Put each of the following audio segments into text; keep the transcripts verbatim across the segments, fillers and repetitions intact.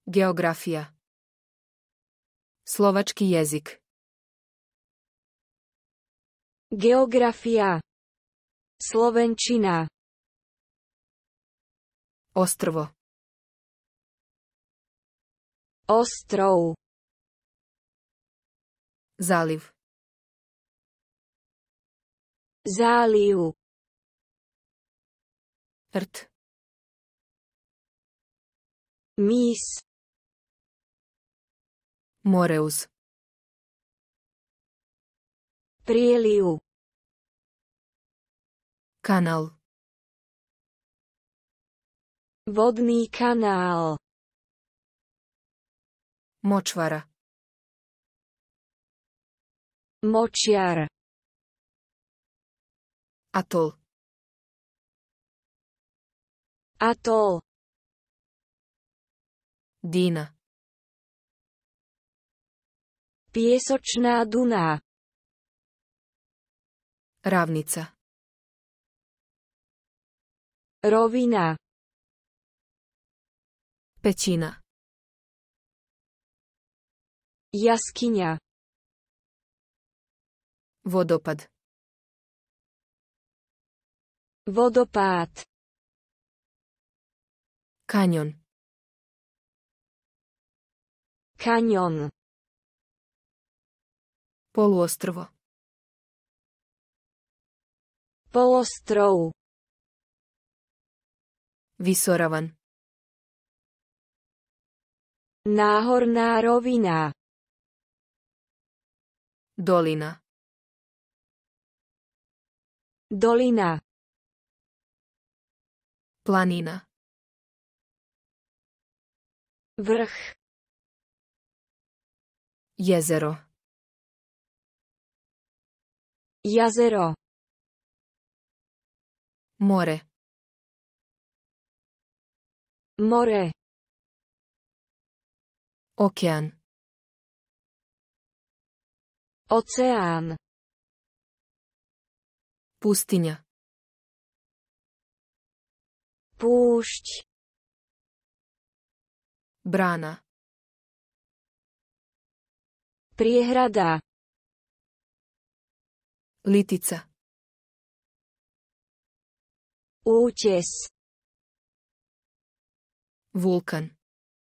Geografija. Slovački jezik. Geografia. Slovenčina. Ostrvo. Ostrov. Zaliv. Záliv. Rt. Mís. Moreus. Prieliv. Kanál. Vodný kanál. Močvara. Močiar. Atol. Atol. Dina. Piesočná duná. Ravnica. Rovina. Pećina. Jaskyňa. Vodopad. Vodopád. Kanjon. Kaňon. Poluostrvo. Polostrov. Visoravan. Náhorná rovina. Dolina. Dolina. Planina. Vrch. Jezero. Jazero. More. More. Okean. Oceán. Pustinja. Púšť. Brana. Priehrada. Litica. Útes. Vulkan.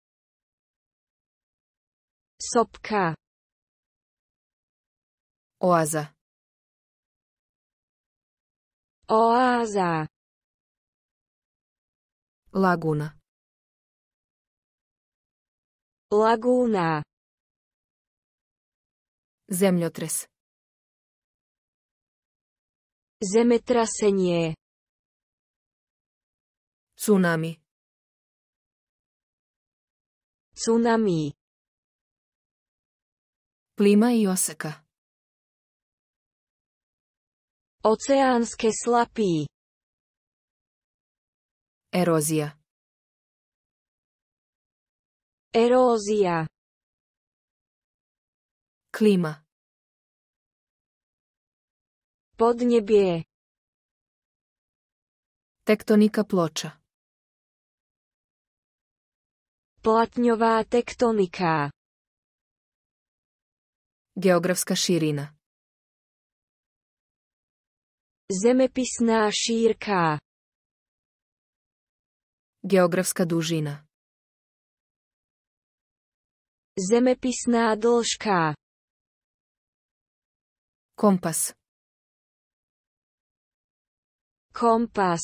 Sopka. Oaza. Oáza. Laguna. Lagúna. Zemljotres. Zemetrasenie. Tsunami. Tsunami. Plima i oseka. Oceánske slapy. Erozija. Erózia. Klima. Podnebie. Tektonika ploča. Platňová tektonika. Geografska širina. Zemepisná šírka. Geografska dužina. Zemepisná dĺžka. Kompas. Kompas.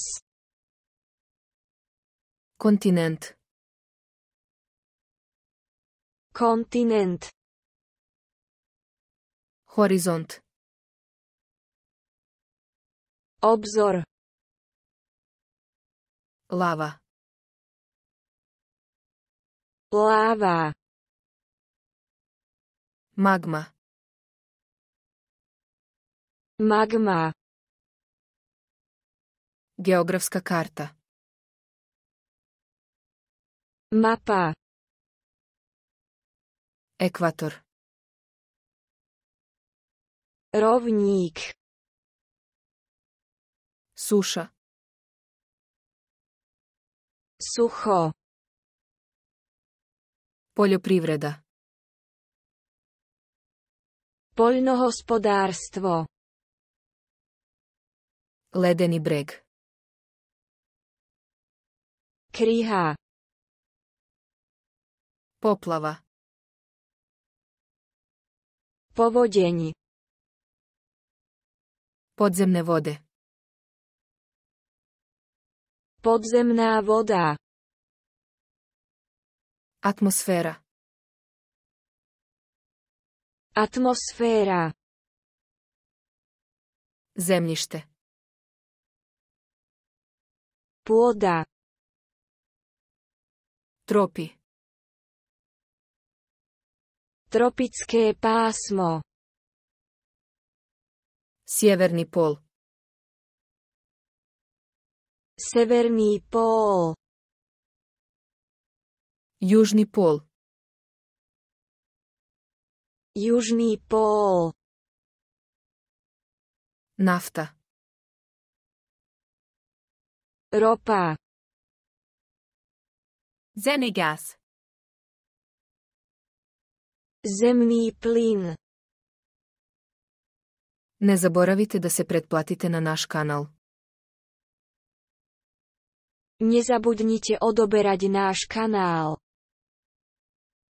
Kontinent. Kontinent. Horizont. Obzor. Lava. Láva. Magma. Magma. Geografska karta. Mapa. Ekvator. Rovník. Suša. Sucho. Poljoprivreda. Poľnohospodárstvo. Ledeni breg. Kryha. Poplava. Povodeň. Podzemne vode. Podzemná voda. Atmosféra. Atmosféra. Zemljište. Pôda. Tropi. Tropické pásmo. Sjeverni pol. Severný pól. Južni pol. Južný pól. Nafta. Ropa. Zemegas. Zemný plyn. Ne zaboravite da se pretplatite na naš kanal. Nezabudnite odoberať náš kanál.